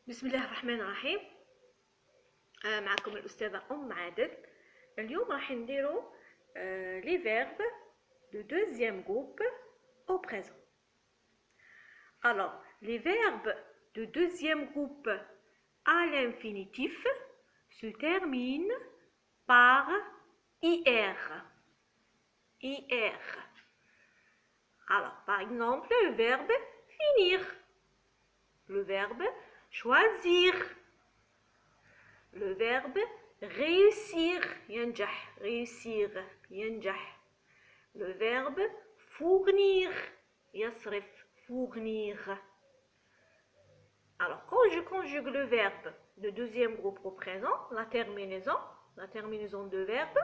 بسم الله الرحمن الرحيم. معكم الأستاذة عادل. اليوم راح نديرو لي فيرب دو دوزيام جروب au présent. Alors, les verbes de deuxième groupe à l'infinitif se terminent par IR. IR. Alors, par exemple, le verbe finir, le verbe choisir, le verbe réussir, ينجح, réussir, ينجح, le verbe fournir, يصرف, fournir. Alors, quand je conjugue le verbe de deuxième groupe au présent, la terminaison de verbe,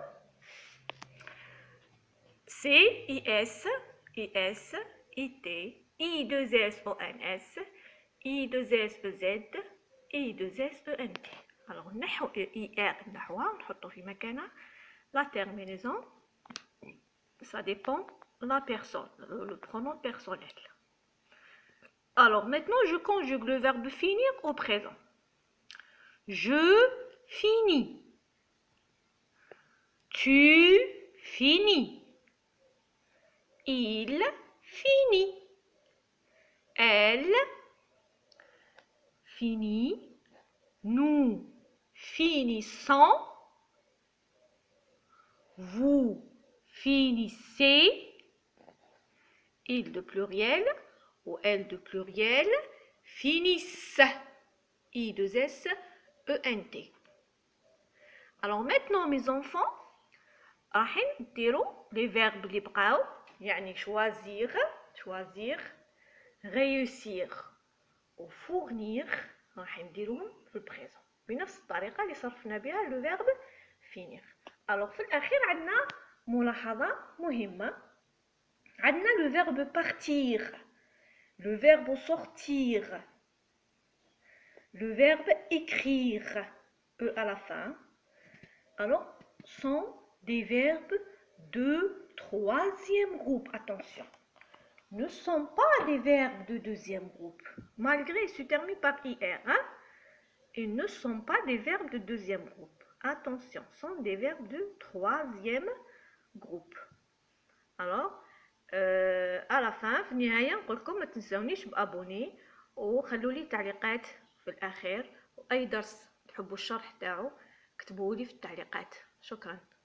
c'est IS, IS, IT, I2SONS, I2SEZ, I2SENT. Alors, نحو IR نحوها نحطو في مكانها. La terminaison, ça dépend de la personne, le pronom personnel. Alors, maintenant, je conjugue le verbe finir au présent. Je finis. Tu finis. Il finit. Elle finit. Nous finissons. Vous finissez. Il de pluriel ou elle de pluriel finissent. I2SENT. Alors maintenant mes enfants, راح نديرو les verbes اللي بقاو، يعني choisir, réussir و fournir راح نديروهم في البريزون بنفس الطريقة اللي صرفنا بها le verbe finir. alors في الأخير عندنا ملاحظة مهمة، عندنا le verbe partir, le verbe sortir, le verbe écrire, E à la fin. Alors, sont des verbes de troisième groupe. Attention, ne sont pas des verbes de deuxième groupe. Malgré ils se terminent par IR, hein? Ils ne sont pas des verbes de deuxième groupe. Attention, sont des verbes de troisième groupe. Alors, à la fin في النهاية نقول لكم ما تنسونيش بابوني وخلوا لي تعليقات في الأخير، وأي درس تحبوا الشرح تاعو اكتبوا لي في التعليقات. شكرا.